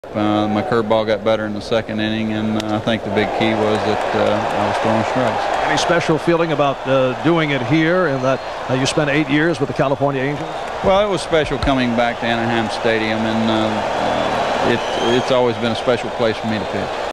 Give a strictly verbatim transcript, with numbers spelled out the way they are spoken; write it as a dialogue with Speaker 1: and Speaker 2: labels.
Speaker 1: Uh, my curveball got better in the second inning, and uh, I think the big key was that uh, I was throwing strikes.
Speaker 2: Any special feeling about uh, doing it here, and that uh, you spent eight years with the California Angels?
Speaker 1: Well, it was special coming back to Anaheim Stadium, and uh, uh, it, it's always been a special place for me to pitch.